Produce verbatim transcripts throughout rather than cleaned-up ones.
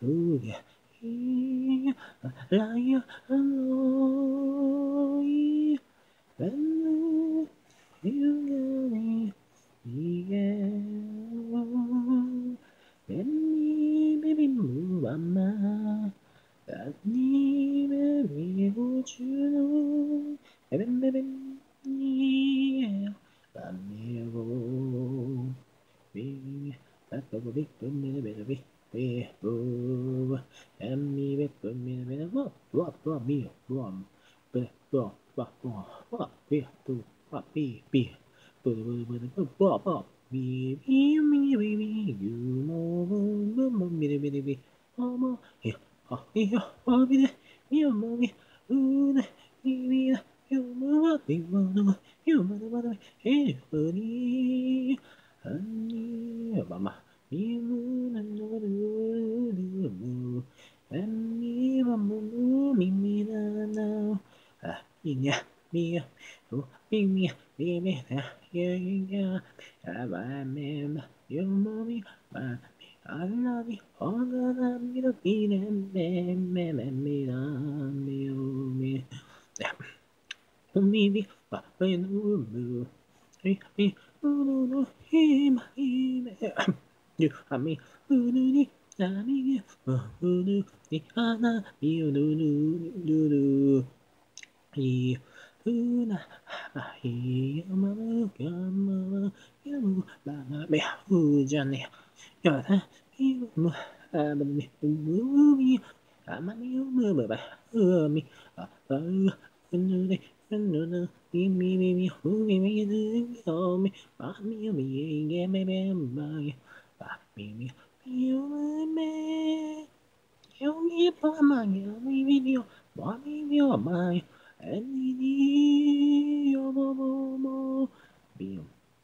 who get here, like a lonely, when you got me, yeah, when me, baby, move on my, that me, baby, would you know, baby, baby, yeah, let me go. Be that the big me the big be boo and me with the me with the what what what me one but what what what what be to what be be but but but what what be be me baby you know me me me me oh mo yeah oh yeah oh be the you know me ooh the me you know what you know you know what hey honey honey, mama, you know, and me, mama, me, me, now, ah, yeah, me, oh, me, me, me, me, yeah, yeah, I am, you, mommy, I love you, all that I'm gonna be, and me, me, me, me, me, me, me, me, but when you move, me, no, no, him, him, you, I mean, no, no, I mean, no, no, the Anna, you, no, no, no, no, he, Una, he, mama, mama, you, mama, me, who, Johnny, you're the, you, I'm a movie, I'm a new movie, me, uh, me, me, me, me, who, me, me, me, me, mommy, me, yeah, me, me, me, papi, me, you, me, you, me, mama, you, me, me, you, mommy, me, my, and me, yo, mo, mo, mo, be,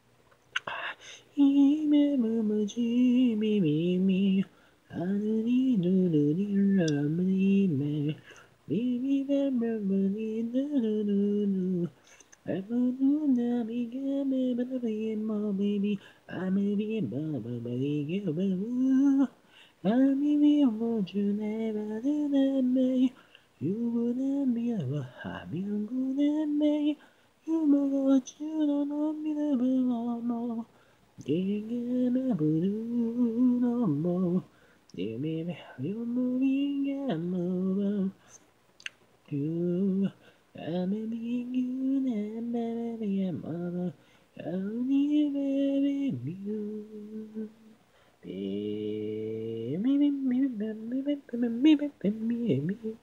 he, me, mama, ji, me, me, me, and me, do, do, do, ram, me, me, me, me, me, me, me, do, do, do, do. I'm a new baby, baby, my baby. I'm a baby, baby, baby. I'm a baby, what you never did me. You wouldn't be a happy and good and me. You know what you don't know me, never know. Can't get blue no more. Dear baby, you're moving and moving. You, I'm a big you, and baby, I'm mama. Only baby, you. Baby, me, me, me, me, me, me, me, me, me, me, me.